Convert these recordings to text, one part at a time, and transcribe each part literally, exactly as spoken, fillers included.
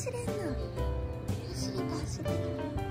走れんの。走れた走れた。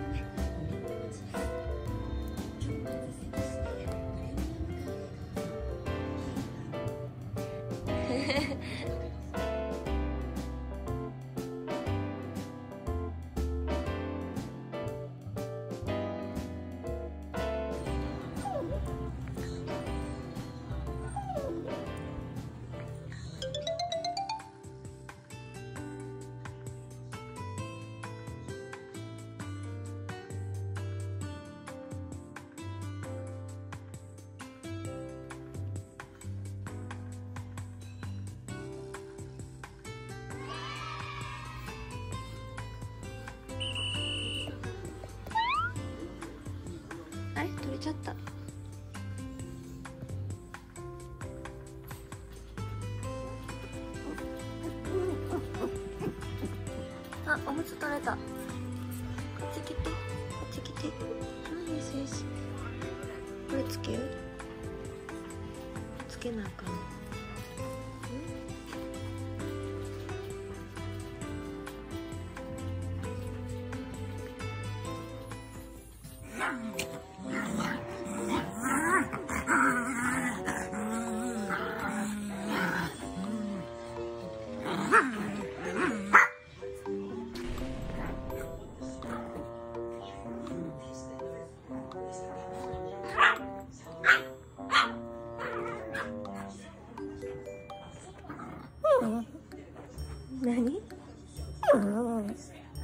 あれ取れちゃった。あ、おむつ取れた。こっち来て、こっち来て。あ、よしよし。これつける？つけなあかん。何？うん。うん。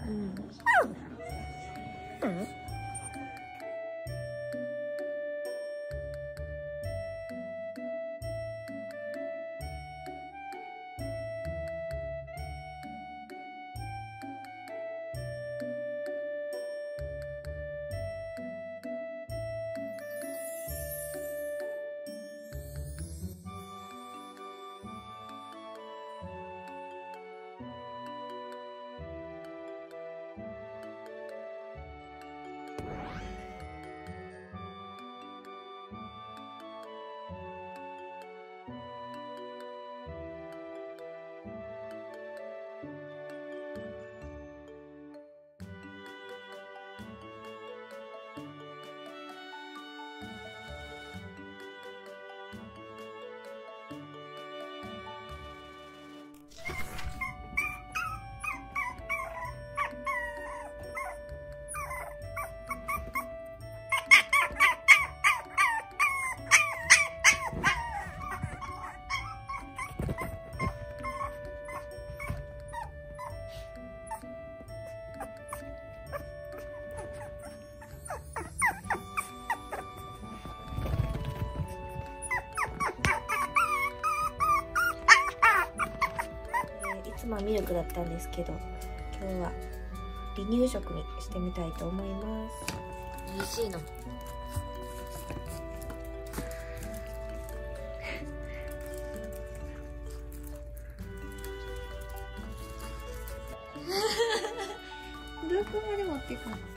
いつもはミルクだったんですけど、今日は離乳食にしてみたいと思います。美味しいの。どこまで持っていくの？